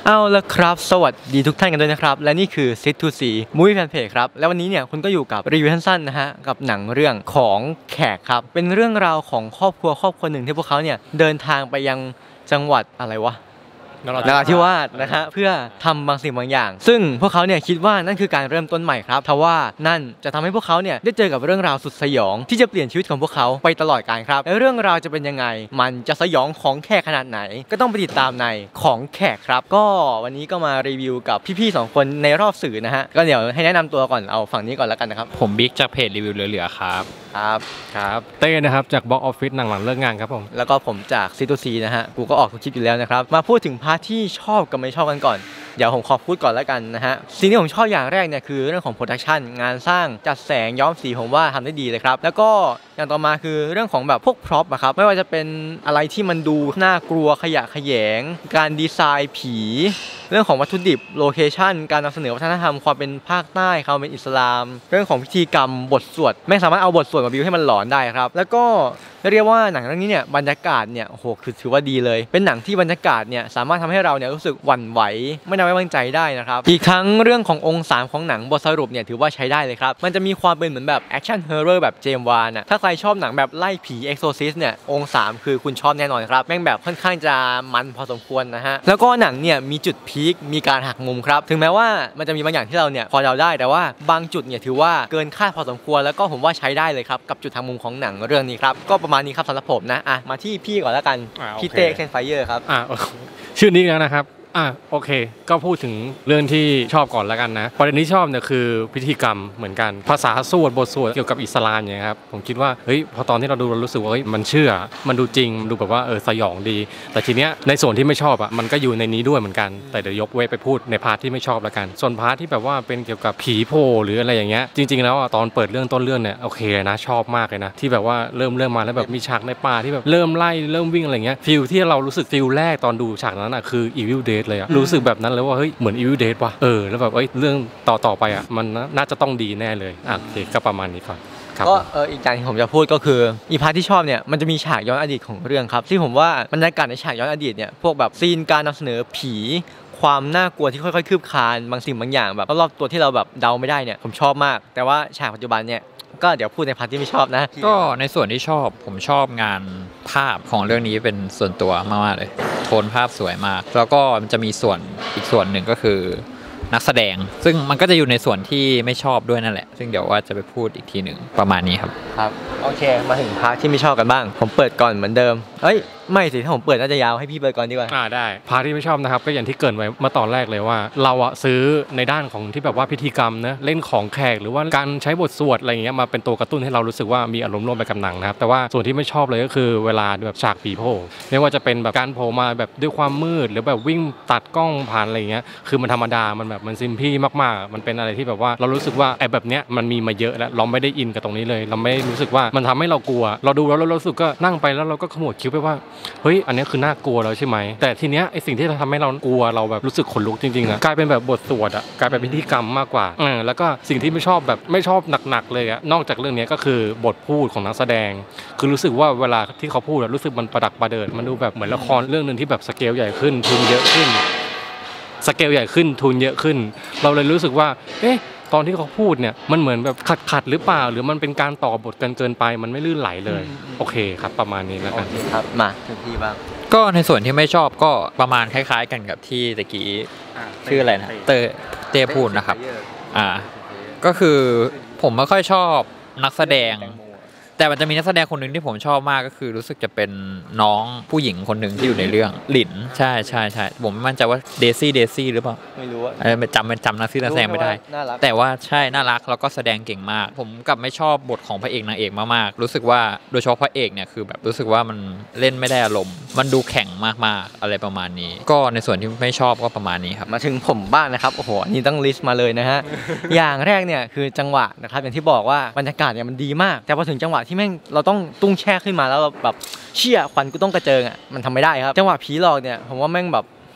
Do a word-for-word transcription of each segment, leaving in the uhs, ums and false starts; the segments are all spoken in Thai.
เอาละครับสวัสดีทุกท่านกันด้วยนะครับและนี่คือ ซิท ทู ซี Movie Fan Page ครับและวันนี้เนี่ยคุณก็อยู่กับรีวิวสั้นๆนะฮะกับหนังเรื่องของแขกครับเป็นเรื่องราวของครอบครัวครอบครัวหนึ่งที่พวกเขาเนี่ยเดินทางไปยังจังหวัดอะไรวะนราธิวาสนะฮะเพื่อทำบางสิ่งบางอย่างซึ่งพวกเขาเนี่ยคิดว่านั่นคือการเริ่มต้นใหม่ครับทว่านั่นจะทำให้พวกเขาเนี่ยได้เจอกับเรื่องราวสุดสยองที่จะเปลี่ยนชีวิตของพวกเขาไปตลอดกาลครับและเรื่องราวจะเป็นยังไงมันจะสยองของแขกขนาดไหนก็ต้องไปติดตามในของแขกครับก็วันนี้ก็มารีวิวกับพี่ๆสองคนในรอบสื่อนะฮะก็เดี๋ยวให้แนะนำตัวก่อนเอาฝั่งนี้ก่อนแล้วกันนะครับผมบิ๊กจากเพจรีวิวเหลือๆครับครับครับเต้นะครับจากบ็อกออฟฟิศหนังหลังเลิกงานครับผมแล้วก็ผมจาก ซิท ทู ซี นะฮะกูก็ออกทุกคลิปอยู่แล้วนะครับมาพูดถึงพาร์ทที่ชอบกับไม่ชอบกันก่อนเดี๋ยวผมขอพูดก่อนแล้วกันนะฮะสิ่งที่ผมชอบอย่างแรกเนี่ยคือเรื่องของโปรดักชันงานสร้างจัดแสงย้อมสีผมว่าทำได้ดีเลยครับแล้วก็อย่างต่อมาคือเรื่องของแบบพวกพร็อพอะครับไม่ว่าจะเป็นอะไรที่มันดูน่ากลัวขยะแขยงการดีไซน์ผีเรื่องของวัตถุดิบโลเคชั่นการนำเสนอวัฒนธรรมความเป็นภาคใต้ความเป็นอิสลามเรื่องของพิธีกรรมบทสวดไม่สามารถเอาบทสวดมาบิวให้มันหลอนได้ครับแล้วก็เรียกว่าหนังเรื่องนี้เนี่ยบรรยากาศเนี่ยโอ้โหคือถือว่าดีเลยเป็นหนังที่บรรยากาศเนี่ยสามารถทำให้เราเนี่ยรู้สึกหวั่นไหวไม่น่าไว้วางใจได้นะครับอีกครั้งเรื่องขององค์สามของหนังบทสรุปเนี่ยถือว่าใช้ได้เลยครับมันจะมีความเป็นเหมือนแบบแอคชั่นเฮอร์เรอร์แบบเจมส์วานน่ะถ้าใครชอบหนังแบบไล่ผีเอ็กโซซิสเนี่ยองค์สามคือคุณชอบแน่นอนครับแม่งแบบค่อนข้างจะมันพอสมควรนะฮะแล้วก็หนังเนี่ยมีจุดพีคมีการหักมุมครับถึงแม้ว่ามันจะมีบางอย่างที่เราเนี่ยพอเดาได้แต่ว่าบางจุดเนี่ยถือว่าเกินคาดพอสมควรแล้วก็ผมว่าใช้ได้เลยครับกับจุดหักมุมของหนังเรื่องนี้ครับก็ประมาณนี้ครับสำหรับผมนะอ่ะมาที่พี่ก่อนแล้วกันพี่เต้เซนไฟเยอร์ครับอ่าชื่อนี้แล้วนะครับอ่ะโอเคก็พูดถึงเรื่องที่ชอบก่อนแล้วกันนะประเด็นที่ชอบเนี่ยคือพิธีกรรมเหมือนกันภาษาสวดบทสวดเกี่ยวกับอิสลามเนี่ยครับผมคิดว่าเฮ้ยพอตอนที่เราดูเรารู้สึกว่าเฮ้ยมันเชื่อมันดูจริงมันดูแบบว่าเออสยองดีแต่ทีเนี้ยในส่วนที่ไม่ชอบอ่ะมันก็อยู่ในนี้ด้วยเหมือนกันแต่เดี๋ยวยกไว้ไปพูดในพาร์ทที่ไม่ชอบแล้วกันส่วนพาร์ทที่แบบว่าเป็นเกี่ยวกับผีโผล่หรืออะไรอย่างเงี้ยจริงๆแล้วตอนเปิดเรื่องต้นเรื่องเนี่ยโอเคนะชอบมากเลยนะที่แบบว่าเริ่มเริ่มมาแล้วแบบมีฉากในป่าที่แบบเริ่มไล่เริ่มวิ่งอะไรเงี้ยฟิลที่เรารู้สึกฟิลแรกตอนดูฉากนั้นอ่ะคือ Evil Dead เลยอ่ะรู้สึกแบบนั้นเลยว่าเฮ้ยเหมือน Evil Dead ว่ะเออแล้วแบบเอ้ยเรื่องต่อต่อไปอ่ะมันน่าจะต้องดีแน่เลยอ่ะโอเคก็ประมาณนี้ก่อนก็เอออีกอย่างที่ผมจะพูดก็คืออีพาร์ทที่ชอบเนี่ยมันจะมีฉากย้อนอดีตของเรื่องครับที่ผมว่าบรรยากาศในฉากย้อนอดีตเนี่ยพวกแบบซีนการนำเสนอผีความน่ากลัวที่ค่อยๆคืบคลานบางสิ่งบางอย่างแบบรอบตัวที่เราแบบเดาไม่ได้เนี่ยผมชอบมากแต่ว่าฉากปัจจุบันเนี่ยก็เดี๋ยวพูดในพาร์ทที่ไม่ชอบนะก็ในส่วนที่ชอบผมชอบงานภาพของเรื่องนี้เป็นส่วนตัวมากๆเลยโทนภาพสวยมากแล้วก็มันจะมีส่วนอีกส่วนหนึ่งก็คือนักแสดงซึ่งมันก็จะอยู่ในส่วนที่ไม่ชอบด้วยนั่นแหละซึ่งเดี๋ยวว่าจะไปพูดอีกทีหนึ่งประมาณนี้ครับครับโอเคมาถึงพาร์ทที่ไม่ชอบกันบ้างผมเปิดก่อนเหมือนเดิมเอ้ยไม่สิถ้าผมเปิดน่าจะยาวให้พี่เปิดก่อนดีกว่าอ่าได้พาร์ทที่ไม่ชอบนะครับก็อย่างที่เกริ่นไว้เมื่อตอนแรกเลยว่าเราอะซื้อในด้านของที่แบบว่าพิธีกรรมนะเล่นของแขกหรือว่าการใช้บทสวดอะไรอย่างเงี้ยมาเป็นตัวกระตุ้นให้เรารู้สึกว่ามีอารมณ์ร่วมไปกับหนังนะครับแต่ว่าส่วนที่ไม่ชอบเลยก็คือเวลาแบบฉากผีโผล่ไม่ว่าจะเป็นแบบการโผล่มาแบบด้วยความมืดหรือแบบวิ่งตัดกล้องผ่านอะไรอย่างเงี้ยคือมันธรรมดามันแบบมันซิมพี่มากๆมันเป็นอะไรที่แบบว่าเรารู้สึกว่าไอ้แบบเนี้ยมันมีมาเยอะแล้วเราไม่ได้อินกับตรงนี้เลยเราไม่รู้สึกว่ามันทำให้เรากลัวเราดูแล้วเรารู้สึกก็นั่งไปแล้วเราก็ขมวดคิ้วไปว่าเฮ้ยอันนี้คือน่ากลัวแล้วใช่ไหมแต่ทีเนี้ยไอสิ่งที่ทำให้เรากลัวเราแบบรู้สึกขนลุกจริงๆนะกลายเป็นแบบบทสวดอ่ะกลายเป็นพิธีกรรมมากกว่าเออแล้วก็สิ่งที่ไม่ชอบแบบไม่ชอบหนักๆเลยอ่ะนอกจากเรื่องนี้ก็คือบทพูดของนักแสดงคือรู้สึกว่าเวลาที่เขาพูดรู้สึกมันประดักประเดิดมันดูแบบเหมือนละครเรื่องนึงที่แบบสเกลใหญ่ขึ้นทุนเยอะขึ้นสเกลใหญ่ขึ้นทุนเยอะขึ้นเราเลยรู้สึกว่าเอ๊ะตอนที่เขาพูดเนี่ยมันเหมือนแบบขัดขัดหรือเปล่าหรือมันเป็นการต่อบทกันเกินไปมันไม่ลื่นไหลเลยโอเคครับประมาณนี้แล้วกันครับมาถึงพี่บ้างก็ในส่วนที่ไม่ชอบก็ประมาณคล้ายๆกันกับที่ตะกี้ชื่ออะไรนะเตเต้พูดนะครับอ่าก็คือผมไม่ค่อยชอบนักแสดงแต่มันจะมีนักแสดงคนหนึ่งที่ผมชอบมากก็คือรู้สึกจะเป็นน้องผู้หญิงคนหนึ่งที่อยู่ในเรื่องหลินใช่ใช่ใช่ผมไม่มั่นใจว่าเดซี่เดซี่หรือเปล่าไม่รู้ว่าจำจำนักแสดงไม่ได้แต่ว่าใช่น่ารักแล้วก็แสดงเก่งมากผมกลับไม่ชอบบทของพระเอกนางเอกมากๆรู้สึกว่าโดยเฉพาะพระเอกเนี่ยคือแบบรู้สึกว่ามันเล่นไม่ได้อารมณ์มันดูแข็งมากๆอะไรประมาณนี้ก็ในส่วนที่ไม่ชอบก็ประมาณนี้ครับมาถึงผมบ้างนะครับโอ้โหนี่ต้องลิสต์มาเลยนะฮะ อย่างแรกเนี่ยคือจังหวะนะครับอย่างที่บอกว่าบรรยากาศเนี่ยมันดีมากแต่พอถึงจังหวะที่แม่งเราต้องตุ้งแช่ขึ้นมาแล้วเราแบบเชี่ยควันกูต้องกระเจิงอ่ะมันทำไม่ได้ครับจังหวะผีหลอกเนี่ยผมว่าแม่งแบบ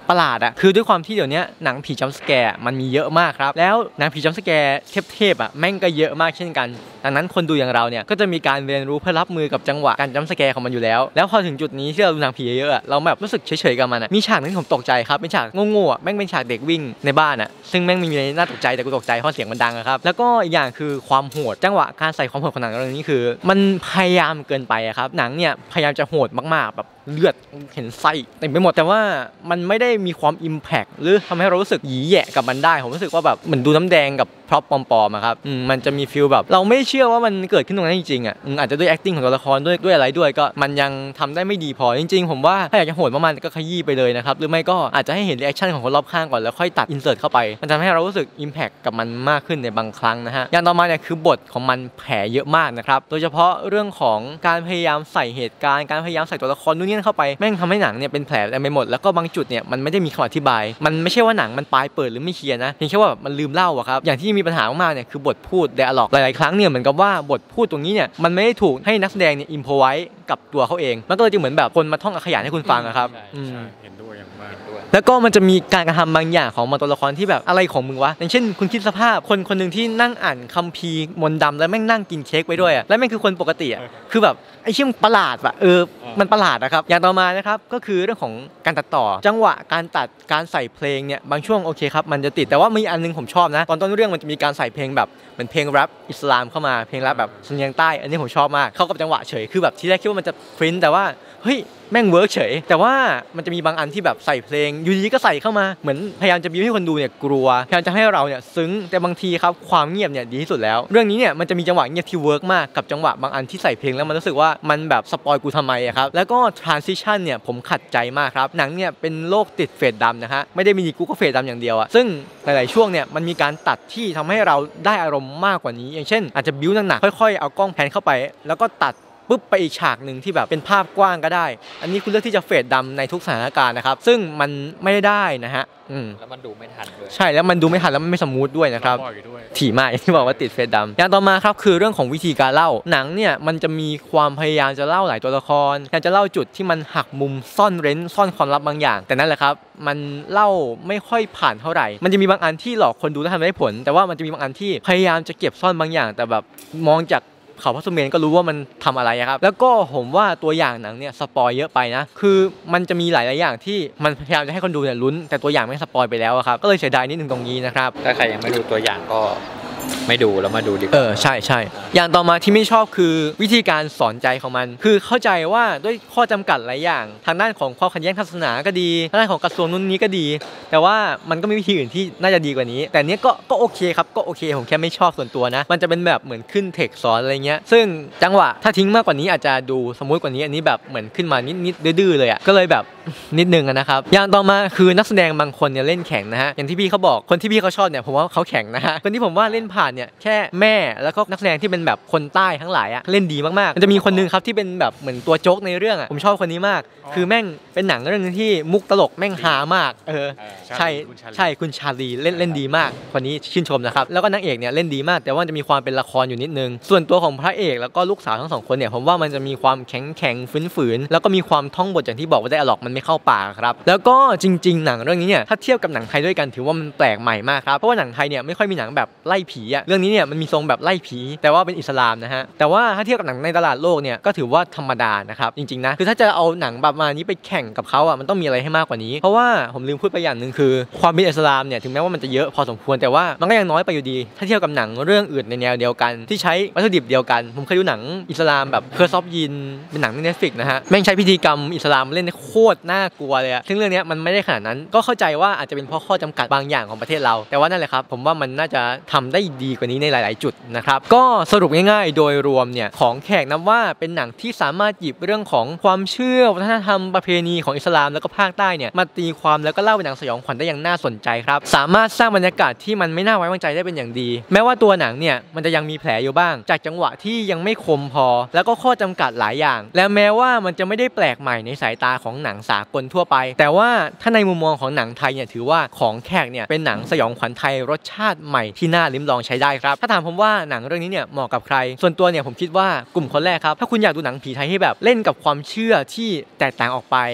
ประหลาดอะคือด้วยความที่เดี๋ยวนี้หนังผีจัมป์สแกร์มันมีเยอะมากครับแล้วหนังผีจัมป์สแกร์เทพๆอะแม่งก็เยอะมากเช่นกันดังนั้นคนดูอย่างเราเนี่ยก็จะมีการเรียนรู้เพื่อรับมือกับจังหวะการจัมป์สแกร์ของมันอยู่แล้วแล้วพอถึงจุดนี้ที่เราดูหนังผีเยอะๆเราแบบรู้สึกเฉยๆกับมันอะมีฉากนึงผมตกใจครับเป็นฉากโง่ๆแม่งเป็นฉากเด็กวิ่งในบ้านอะซึ่งแม่งไม่มีอะไรน่าตกใจแต่กูตกใจเพราะเสียงมันดังครับแล้วก็อีกอย่างคือความโหดจังหวะการใส่ความโหดของหนังเรื่องนี้คือมันพยายามเกินไปครับหนังเนี่ยพยายามจะโหดมากๆแบบเลือดเห็นไส้เต็มไปหมดแต่ว่ามันไม่ได้มีความอิมแพคหรือทำให้เรารู้สึกหยีแยะกับมันได้ผมรู้สึกว่าแบบเหมือนดูน้ำแดงกับพร็อพปลอมๆครับมันจะมีฟีลแบบเราไม่เชื่อว่ามันเกิดขึ้นตรงนั้นจริงๆอ่ะอาจจะด้วย acting ของตัวละครด้วยด้วยอะไรด้วยก็มันยังทำได้ไม่ดีพอจริงๆผมว่าถ้าอยากจะโหดมากๆก็ขยี้ไปเลยนะครับหรือไม่ก็อาจจะให้เห็นรีแอคชั่นของคนรอบข้างก่อนแล้วค่อยตัดอินเสิร์ตเข้าไปมันทำให้เรารู้สึกอิมแพคกับมันมากขึ้นในบางครั้งนะฮะอย่างต่อมาเนี่ยคือบทของมันแผลเยอะมากนะครับโดยเฉพาะเรื่องของการพยายามใส่เหตุการณ์การพยายามใส่ตัวละครนู่นนี่เข้าไปแม่งทำให้หนังเนี่ยเป็นแผลเต็มไปหมดแล้วก็บางจุดเนี่ยมันไม่ได้มีคำอธิบายมันไม่ใช่ว่าหนังมันปลายเปิดหรือไม่เคลียร์นะเพียงแค่ว่ามันลืมเล่าอะครับอย่างที่มีปัญหามากๆเนี่ยคือบทพูด dialogue หลายๆครั้งเนี่ยเหมือนกับว่าบทพูดตรงนี้เนี่ยมันไม่ได้ถูกให้นักแสดงเนี่ยอิมพอไว้กับตัวเขาเองมันก็เลยจะเหมือนแบบคนมาท่องอักขยานให้คุณฟังอะครับเห็นด้วยอย่างมากแล้วก็มันจะมีการกระทำบางอย่างของมันตัวละครที่แบบอะไรของมึงวะอย่างเช่นคุณคิดสภาพคนคนหนึ่งที่นั่งอ่านคัมภีร์มนต์ดำแล้วแม่งนั่งกินเค้กไปด้วยอะแล้วแม่งคือคนปกติอะคือแบบไอ้เชี่ยมประหลาดว่ะเออมันประหลาดนะครับอย่างต่อมานะครับก็คือเรื่องของการตัดต่อจังหวะการตัดการใส่เพลงเนี่ยบางช่วงโอเคครับมันจะติดแต่ว่ามีอันนึงผมชอบนะตอนต้นเรื่องมันจะมีการใส่เพลงแบบเหมือนเพลงแรปอิสลามเข้ามาเพลงแรปแบบสำเนียงใต้อันนี้ผมชอบมากเข้ากับจังหวะเฉยคือแบบที่แรกคิดว่ามันจะฟริ้นแต่ว่าเฮ้ยแม่งเวิร์กเฉยแต่ว่ามันจะมีบางอันที่แบบใส่เพลงอยู่ดีก็ใส่เข้ามาเหมือนพยายามจะบิ้วให้คนดูเนี่ยกลัวพยายามจะให้เราเนี่ยซึ้งแต่บางทีครับความเงียบเนี่ยดีที่สุดแล้วเรื่องนี้เนี่ยมันจะมีจังหวะเงียบที่เวิร์กมากกับจังหวะบางอันที่ใส่เพลงแล้วมันรู้สึกว่ามันแบบสปอยกูทำไมอะครับแล้วก็ transition เนี่ยผมขัดใจมากครับหนังเนี่ยเป็นโลกติดเฟดดำนะฮะไม่ได้มีกูก็เฟดดำอย่างเดียวอะซึ่งหลายๆช่วงเนี่ยมันมีการตัดที่ทำให้เราได้อารมณ์มากกว่านี้อย่างเช่นอาจจะบิ้วหนักๆค่อยๆเอากล้องแพนเข้าไปแล้วก็ตัดปุ๊บไปอีกฉากหนึ่งที่แบบเป็นภาพกว้างก็ได้อันนี้คุณเลือกที่จะเฟดดำในทุกสถานการณ์นะครับซึ่งมันไม่ได้นะฮะแล้วมันดูไม่ทันด้วยใช่แล้วมันดูไม่ทันแล้วมันไม่สมูทด้วยนะครับถี่มากที่บอกว่าติดเฟดดำอย่างต่อมาครับคือเรื่องของวิธีการเล่าหนังเนี่ยมันจะมีความพยายามจะเล่าหลายตัวละครอยากจะเล่าจุดที่มันหักมุมซ่อนเร้นซ่อนความลับบางอย่างแต่นั่นแหละครับมันเล่าไม่ค่อยผ่านเท่าไหร่มันจะมีบางอันที่หลอกคนดูแล้วทำไม่ได้ผลแต่ว่ามันจะมีบางอันที่พยายามจะเก็บซ่อนบางอย่างแต่แบบมองจากเขาพัสดุเมนก็รู้ว่ามันทำอะไรครับแล้วก็ผมว่าตัวอย่างหนังเนี่ยสปอยเยอะไปนะคือมันจะมีหลายๆอย่างที่มันพยายามจะให้คนดูเนี่ยลุ้นแต่ตัวอย่างไม่สปอยไปแล้วครับก็เลยเสียดายนิดนึงตรงนี้นะครับถ้าใครยังไม่ดูตัวอย่างก็ไม่ดูแล้วมาดูดีกว่าเออใช่ใช่อย่างต่อมาที่ไม่ชอบคือวิธีการสอนใจของมันคือเข้าใจว่าด้วยข้อจำกัดหลายอย่างทางด้านของความขัดแย้งศาสนาก็ดีทางด้านของกระทรวงนู้นนี้ก็ดีแต่ว่ามันก็มีวิธีอื่นที่น่าจะดีกว่านี้แต่เนี้ยก็ก็โอเคครับก็โอเคผมแค่ไม่ชอบส่วนตัวนะมันจะเป็นแบบเหมือนขึ้นเทคสอนอะไรเงี้ยซึ่งจังหวะถ้าทิ้งมากกว่านี้อาจจะดูสมมุติกว่านี้อันนี้แบบเหมือนขึ้นมานิดๆดื้อๆเลยอ่ะก็เลยแบบนิดนึงนะครับอย่างต่อมาคือนักแสดงบางคนเนี่ยเล่นแข็งนะฮะอย่างที่พี่เขาบอกคนที่พี่เขาชอบเนี่ยผมว่าเขาแข็งนะฮะคนที่ผมว่าเล่นผ่านเนี่ยแค่แม่แล้วก็นักแสดงที่เป็นแบบคนใต้ทั้งหลายอะเล่นดีมากๆมันจะมีคนนึงครับที่เป็นแบบเหมือนตัวโจ๊กในเรื่องอะผมชอบคนนี้มากคือแม่งเป็นหนังเรื่องนึงที่มุกตลกแม่งฮามากเออใช่ใช่คุณชาลีเล่นเล่นดีมากคนนี้ชื่นชมนะครับแล้วก็นางเอกเนี่ยเล่นดีมากแต่ว่าจะมีความเป็นละครอยู่นิดนึงส่วนตัวของพระเอกแล้วก็ลูกสาวทั้งสองคนเนี่ยผมว่ามันจะมีความแข็งแข็งฝืนๆแล้วก็มีความท่องบทอย่างที่บอกว่าได้อะล็อกมันไม่เข้าปากครับแล้วก็จริงๆหนังเรื่องนี้เนี่ยถ้าเทียบกับหนังไทยด้วยกันถือว่ามันแปลกใหม่มากครับเพราะว่าหนังไทยเนี่ยไม่ค่อยมีหนังแบบไล่ผีอะเรื่องนี้เนี่ยมันมีทรงแบบไล่ผีแต่ว่าเป็นอิสลามนะฮะแต่ว่าถ้าเทียบกับหนังในตลาดโลกเนี่ยก็ถือว่าธรรมดานะครับจริงๆนะคือถ้าจะเอาหนังแบบมานี้ไปแข่งกับเขาอ่ะมันต้องมีอะไรให้มากกว่านี้เพราะว่าผมลืมพูดไปอย่างนึงคือความเป็นอิสลามเนี่ยถึงแม้ว่ามันจะเยอะพอสมควรแต่ว่ามันก็ยังน้อยไปอยู่ดีถ้าเทียบกับหนังเรื่องอื่นในแนวเดียวกันที่ใช้วัตถุดิบเดียวกันผมเคยดูหนังอิสลามแบบเคอร์ซอฟยินเป็นหนังใน Netflix นะฮะแม่งใช้พิธีกรรมอิสลามเล่นโคตรน่ากลัวเลยอะซึ่งเรื่องนี้มันไม่ได้ขนาดนั้นก็เข้าใจว่าอาจจะเป็นเพราะข้อจำกัดบางอย่างของประเทศเราแต่ว่านั่นแหละครับผมว่ามันน่าจะทำได้ดีกว่านี้ในหลายๆจุดนะครับก็สรุปง่ายๆโดยรวมเนี่ยของแขกนับว่าเป็นหนังที่สามารถหยิบเรื่องของความเชื่อวัฒนธรรมประเพณีของอิสลามแล้วก็ภาคใต้เนี่ยมาตีความแล้วก็เล่าเป็นหนังสยองขวัญได้อย่างน่าสนใจครับสามารถสร้างบรรยากาศที่มันไม่น่าไว้วางใจได้เป็นอย่างดีแม้ว่าตัวหนังเนี่ยมันจะยังมีแผลอยู่บ้างจากจังหวะที่ยังไม่คมพอแล้วก็ข้อจำกัดหลายอย่างและแม้ว่ามันจะไม่ได้แปลกใหม่ในสายตาของหนังสากลทั่วไปแต่ว่าถ้าในมุมมองของหนังไทยเนี่ยถือว่าของแขกเนี่ยเป็นหนังสยองขวัญไทยรสชาติใหม่ที่น่าลิ้มลองใช้ได้ครับถ้าถามผมว่าหนังเรื่องนี้เนี่ยเหมาะกับใครส่วนตัวเนี่ยผมคิดว่ากลุ่มคนแรกครับถ้าคุณอยากดูหนังผีไทยที่แบบเล่นกับความเชื่อที่แตกต่างออกไป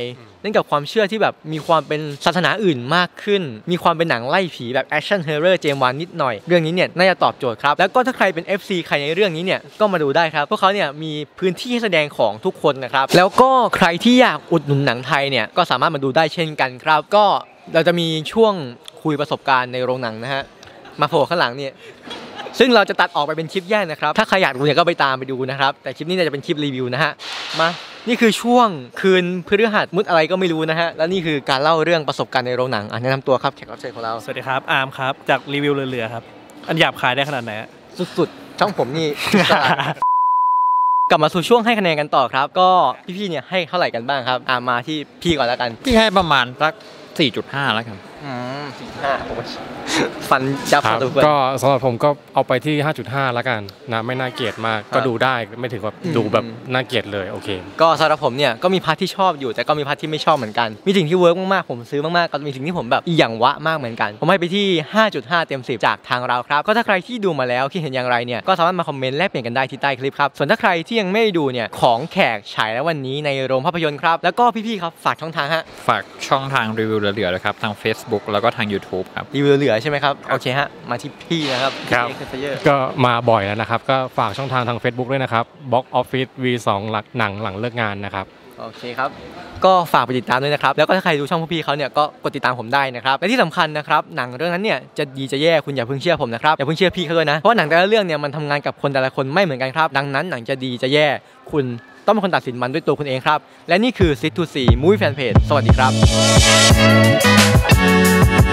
ล่นกับความเชื่อที่แบบมีความเป็นศาสนาอื่นมากขึ้นมีความเป็นหนังไล่ผีแบบแอคชั่นเฮอร์เรอร์เจมส์วานนิดหน่อยเรื่องนี้เนี่ยน่าจะตอบโจทย์ครับแล้วก็ถ้าใครเป็น เอฟ ซี ใครในเรื่องนี้เนี่ยก็มาดูได้ครับพวกเขาเนี่ยมีพื้นที่ให้แสดงของทุกคนนะครับแล้วก็ใครที่อยากอุดหนุนหนังไทยเนี่ยก็สามารถมาดูได้เช่นกันครับก็เราจะมีช่วงคุยประสบการณ์ในโรงหนังนะฮะมาโผล่ข้างหลังเนี่ยซึ่งเราจะตัดออกไปเป็นคลิปแยกนะครับถ้าใครอยากดูเนี่ยก็ไปตามไปดูนะครับแต่คลิปนี้จะเป็นคลิปรีวิวนะฮะมานี่คือช่วงคืนพฤหัสมุดอะไรก็ไม่รู้นะฮะและนี่คือการเล่าเรื่องประสบการณ์ในโรงหนังอ่ะแนะนำตัวครับแขกรับเชิญของเราสวัสดีครับอาร์มครับจากรีวิวเรือๆครับอันหยาบคายได้ขนาดไหนสุดๆช่องผมนี่ กลับมาสู่ช่วงให้คะแนนกันต่อครับก็พี่ๆเนี่ยให้เท่าไหร่กันบ้างครับอ่ามาที่พี่ก่อนแล้วกันพี่ให้ประมาณสัก สี่จุดห้า แล้วกันอืม สี่จุดห้า โอ้ยฟันยับฟันตัวก็สำหรับผมก็เอาไปที่ ห้าจุดห้า แล้วกันนะไม่น่าเกลียดมากก็ดูได้ไม่ถึงกับดูแบบน่าเกลียดเลยโอเคก็สำหรับผมเนี่ยก็มีพาร์ทที่ชอบอยู่แต่ก็มีพาร์ทที่ไม่ชอบเหมือนกันมีสิ่งที่เวิร์กมากๆผมซื้อมากๆก็มีสิ่งที่ผมแบบอีหยังวะมากเหมือนกันผมให้ไปที่ ห้าจุดห้า เต็มสิบจากทางเราครับก็ถ้าใครที่ดูมาแล้วคิดเห็นอย่างไรเนี่ยก็สามารถมาคอมเมนต์แลกเปลี่ยนกันได้ที่ใต้คลิปครับส่วนถ้าใครที่ยังไม่ดูเนี่ยของแขกฉายแล้ววันนี้ในโรงภาพยนตร์ครับแล้วก็พี่ๆครับฝากช่องทางฮะฝากช่องทางรีวิวเหลือๆนะครับทาง Facebook แล้วก็ทาง YouTube ครับรีวิวเหลือใช่ไหมครับโอเคฮะมาที่พี่นะครับครับก็มาบ่อยแล้วนะครับก็ฝากช่องทางทาง Facebook ด้วยนะครับ Box Office วี สอง หลักหนังหลังเลิกงานนะครับโอเคครับก็ฝากไปติดตามด้วยนะครับแล้วก็ถ้าใครดูช่องพวกพี่เขาเนี่ยก็กดติดตามผมได้นะครับและที่สำคัญนะครับหนังเรื่องนั้นเนี่ยจะดีจะแย่คุณอย่าเพิ่งเชื่อผมนะครับอย่าเพิ่งเชื่อพี่เขาด้วยนะเพราะหนังแต่ละเรื่องเนี่ยมันทำงานกับคนแต่ละคนไม่เหมือนกันครับดังนั้นหนังจะดีจะแย่คุณต้องเป็นคนตัดสินมันด้วยตัวคุณเองครับและนี่คือ ซิท ทู ซี Movie Fan Page สวัสดีครับ